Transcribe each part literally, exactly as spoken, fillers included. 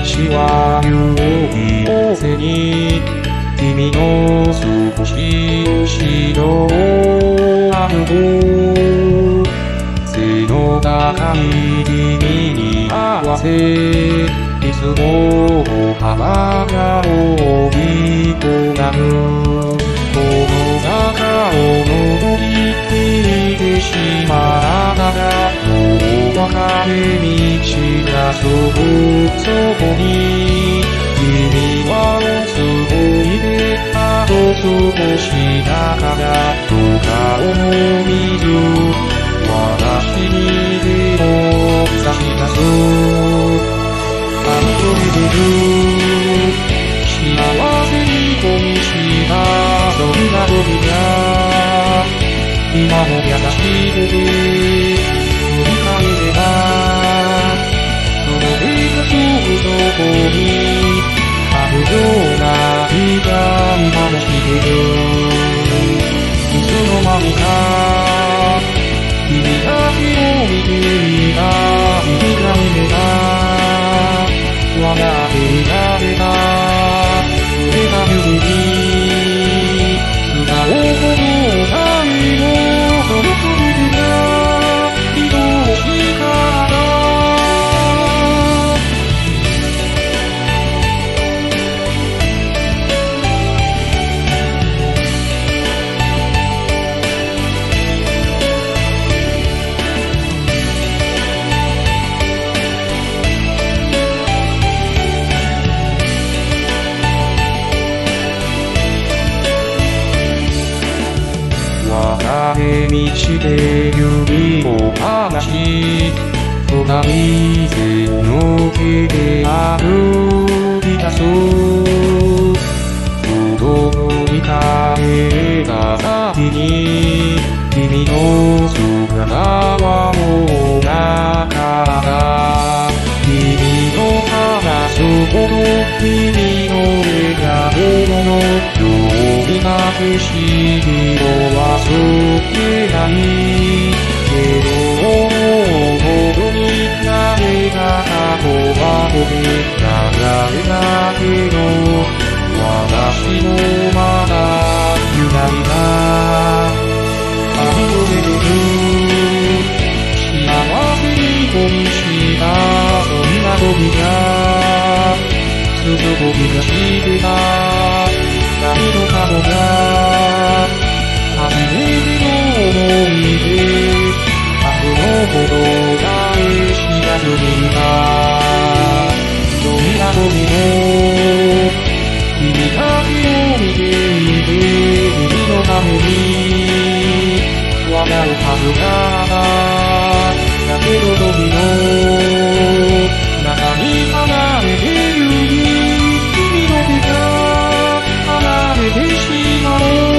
道は勇気を背に君の少し後ろを歩く背の高い君に合わせいつも歩幅が大きくなるこの坂を登りきってしまったらもう分かれ道がすぐそこに君はつぶいてあと少しだからどうかを見る私に手を差し出すあの時出る幸せに恋したそんな時が今も優しくて振り返ればその手がすぐそこにあるような気が今もしてるいつの間にか君だけを見ていた君が夢だ笑っていられた触れた指に素顔ほど最後その全てが愛しかった分かれ道で指を離し隣線抜けて歩き出す子供に帰った先に君の姿はもうなかった君の話すこと君の笑顔のような景色を忘れないけど思うほどに誰が運ばれて流れたけど私もまだ揺らいだあふれる幸せに恋したそんな時が続く気がしてた何度かもが初めての思い出明日のことがしやすみたどんな時も君だけを見ていて君のために笑うはずがあっただけど時の中に離れてゆき君の手が離れてしまう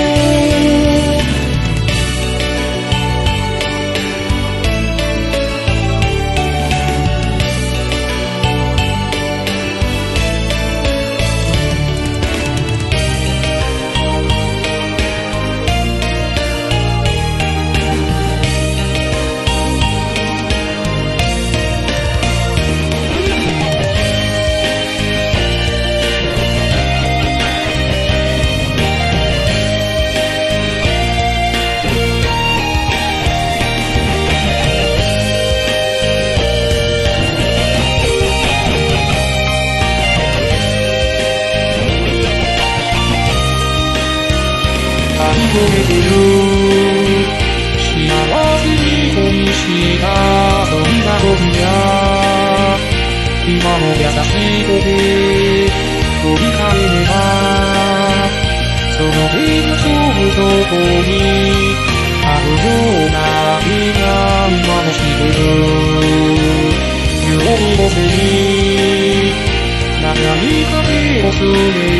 溢れてる幸せに恋したそんな時が今も優しくて振り返ればその手がすぐそこにあるような気が今もしてる夜も背に長い風を告げ